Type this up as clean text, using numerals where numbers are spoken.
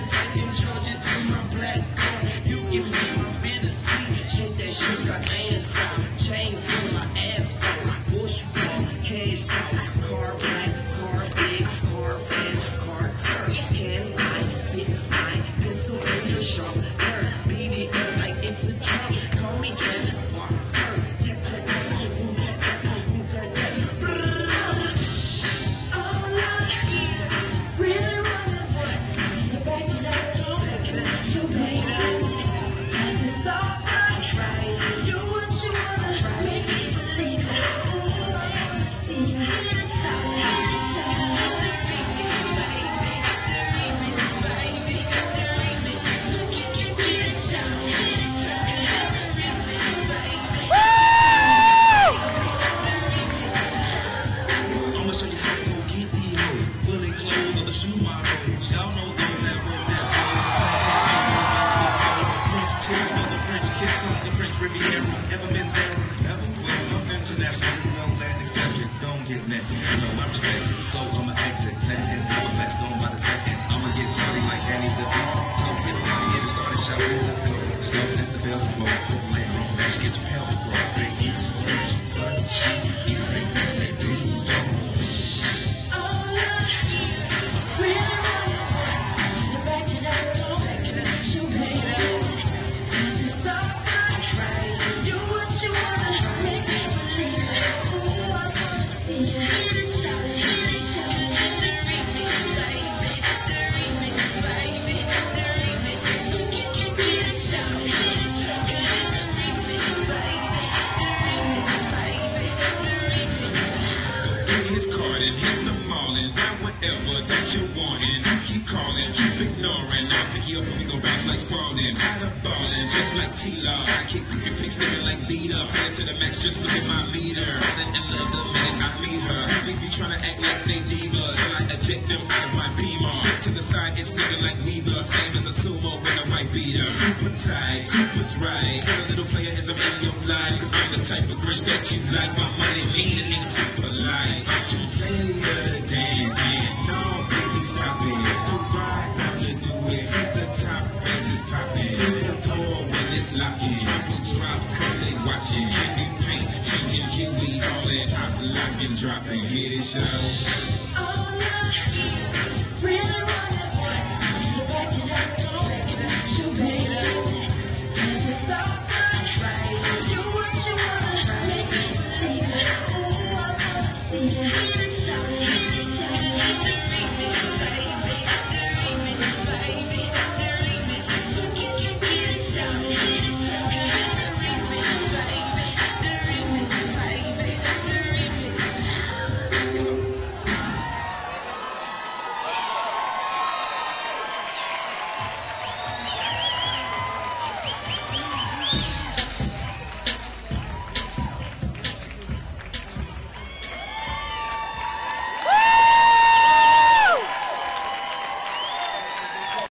tank and charge it to my black car. You give me my bittersweet. Shake that sugar ass out. Chain full of asphalt. Bush ball, cash talk. Car black, car big, car fast, car turn. Can I stick my pencil in the sharp turn? Beat it up like it's a drum. Call me Travis Barker. Tap, tap, tap, boom, boom, tap, tap, boom, boom, tap, tap. All I really want is to back it up, you baby. It's alright. Do what you wanna, make me believe it. Ooh, I wanna see you hit it, shout it, hit it, shout it, hit it, baby, the remix, so get it, shout it, hit it, shout it, hit it, baby. I'ma show you how to get the hoe, fully clothed on the shoe models. Y'all know those that roll that French tips for the French kiss on the French Riviera. Ever been there? Never? Well, I'm international. You know that except you don't get net. No, I'm respected, so I'ma exit. And Halifax going by the second. I'ma get shawty like Danny DeVito. Don't get money, get it started shouting. Slow as the bells blow. Put the layer on that. She gets some hell before I say each. Son, she, he say, do. All I really want is to back it up, you baby. It's alright. Do what you wanna, make me believe it. Ooh, I wanna see you hit it, shout it, hit it, shout it, hit it, baby, the remix, the remix. So get it, shout it, hit it, shout it, hit it, baby, the remix. His card and hit the mall and buy whatever that you're wanting. You keep calling, keep ignoring. I'll pick you up and we gon' bounce like sprawling. Tired of balling, just like T-Law. Sidekick, you can pick sticking like Vita. Play it to the max, just look at my meter. Falling in love the minute I meet her. Always be trying to act like they divas. Till I eject them out of my Beamer. Stick to the side, it's looking like Weaver. Same as a sumo with a white beater. Super tight, Cooper's right. Got a little playerism in your life. Cause I'm the type of Grinch that you like. My money mean and ain't too polite. You play a dance, no baby stop it. The ride out to do it. See the top bass is popping. See the door when it's locking. Drums will drop cause they watching. Candy paint, changing hues. All that pop, lock and drop and hit it, show. All I